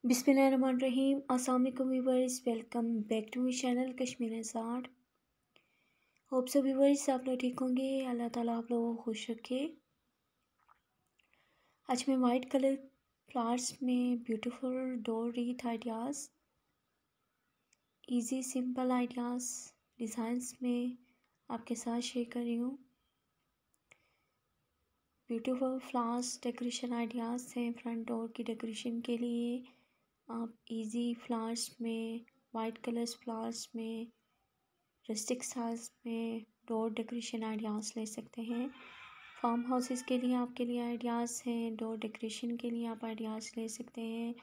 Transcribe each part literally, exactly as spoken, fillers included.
बिस्मिल्लाहिर्रहमानिर्रहीम। अस्सलाम वालेकुम viewers, welcome back to my channel Kashmirian art. Hope so viewers आप लोग ठीक होंगे। अल्लाह ताला आप लोगों को खुश रखे। आज मैं वाइट कलर फ्लावर्स में beautiful door wreath ideas, easy simple ideas designs में आपके साथ शेयर कर रही हूँ। ब्यूटीफुल फ्लावर्स डेकोरेशन आइडियाज़ हैं फ्रंट डोर की डेकोरेशन के लिए। आप इजी फ्लावर्स में, वाइट कलर्स फ्लावर्स में, रस्टिक स्टाइल्स में डोर डेकोरेशन आइडियाज़ ले सकते हैं। फार्म हाउसेस के लिए आपके लिए आइडियाज़ हैं, डोर डेकोरेशन के लिए आप आइडियाज़ ले सकते हैं।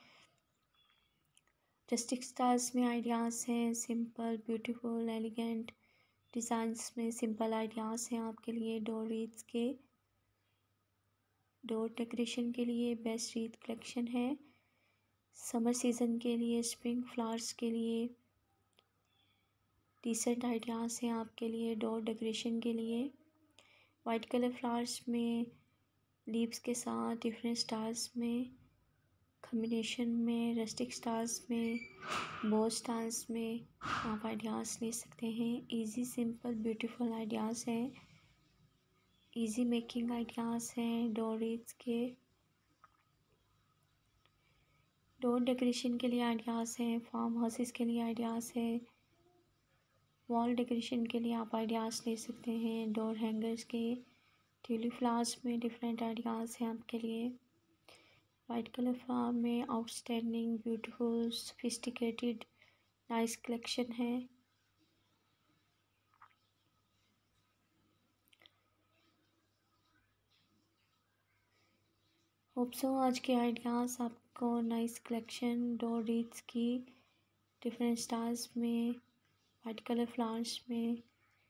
रस्टिक स्टाइल्स में आइडियाज़ हैं, सिंपल ब्यूटीफुल एलिगेंट डिज़ाइंस में सिंपल आइडियाज़ हैं आपके लिए। डोर रीथ्स के डोर डेकोरेशन के लिए बेस्ट रीथ कलेक्शन है। समर सीज़न के लिए, स्प्रिंग फ्लावर्स के लिए डिसेंट आइडियाज़ हैं आपके लिए डोर डेकोरेशन के लिए। वाइट कलर फ्लावर्स में लीव्स के साथ डिफरेंट स्टाइल्स में कॉम्बिनेशन में, रस्टिक स्टाइल्स में, बो स्टाइल्स में आप आइडियाज़ ले सकते हैं। इजी सिंपल ब्यूटीफुल आइडियाज़ हैं, इजी मेकिंग आइडियाज़ हैं डोर रीथ्स के। डोर डेकोरेशन के लिए आइडियाज़ हैं, फार्म हाउसेस के लिए आइडियाज़ हैं, वॉल डेकोरेशन के लिए आप आइडियाज़ ले सकते हैं। डोर हैंगर्स के ट्यूलिप फ्लावर्स में डिफरेंट आइडियाज़ हैं आपके लिए। वाइट कलर फ्लावर में outstanding beautiful sophisticated nice collection है। होप सो आज के आइडियाज़ आपको नाइस कलेक्शन डोर रीथ्स की डिफरेंट स्टाइल्स में, वाइट कलर फ्लावर्स में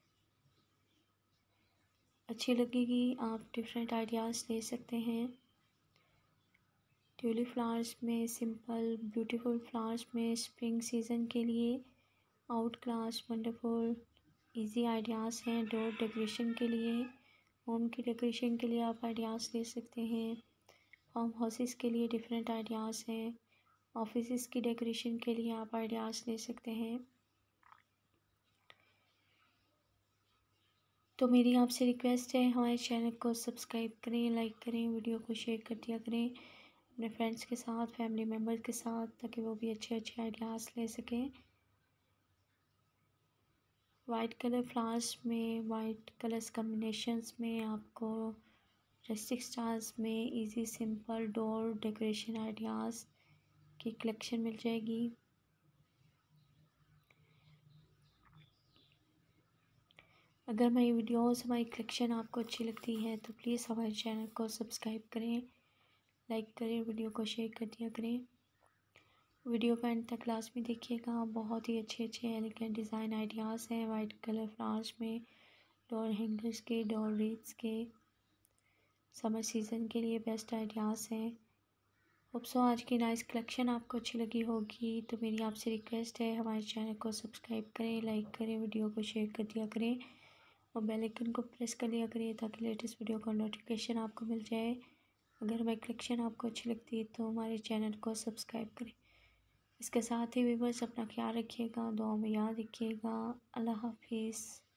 अच्छी लगेगी। आप डिफरेंट आइडियाज़ ले सकते हैं। ट्यूलिप फ्लावर्स में, सिंपल ब्यूटीफुल फ्लावर्स में स्प्रिंग सीज़न के लिए out class wonderful easy ideas हैं। डोर डेकोरेशन के लिए, होम की डेकोरेशन के लिए आप आइडियाज़ ले सकते हैं। फार्म हाउसेस के लिए डिफरेंट आइडियाज़ हैं। ऑफिसेस की डेकोरेशन के लिए आप आइडियाज़ ले सकते हैं। तो मेरी आपसे रिक्वेस्ट है, हमारे चैनल को सब्सक्राइब करें, लाइक करें, वीडियो को शेयर कर दिया करें अपने फ्रेंड्स के साथ, फैमिली मेम्बर्स के साथ, ताकि वो भी अच्छे अच्छे आइडियाज़ ले सकें। वाइट कलर फ्लावर्स में, वाइट कलर्स कॉम्बिनेशंस में आपको रस्टिक स्टाइल्स में easy simple door decoration ideas की कलेक्शन मिल जाएगी। अगर हमारी वीडियोस, हमारी कलेक्शन आपको अच्छी लगती है तो प्लीज़ हमारे चैनल को सब्सक्राइब करें, लाइक करें, वीडियो को शेयर कर दिया करें। वीडियो को एंड तक क्लास में देखिएगा, बहुत ही अच्छे अच्छे एलिगेंट डिज़ाइन आइडियाज़ हैं वाइट कलर फ्लावर्स में, डोर हैंगर्स के, डोर रीथ्स के। समर सीज़न के लिए बेस्ट आइडियाज़ हैं। होप सो आज की नाइस कलेक्शन आपको अच्छी लगी होगी। तो मेरी आपसे रिक्वेस्ट है, हमारे चैनल को सब्सक्राइब करें, लाइक करें, वीडियो को शेयर कर दिया करें और बेल आइकन को प्रेस कर लिया करिए ताकि लेटेस्ट वीडियो का नोटिफिकेशन आपको मिल जाए। अगर हमारी कलेक्शन आपको अच्छी लगती है तो हमारे चैनल को सब्सक्राइब करें। इसके साथ ही व्यूअर्स अपना ख्याल रखिएगा, दुआ में याद रखिएगा। अल्लाह हाफिज़।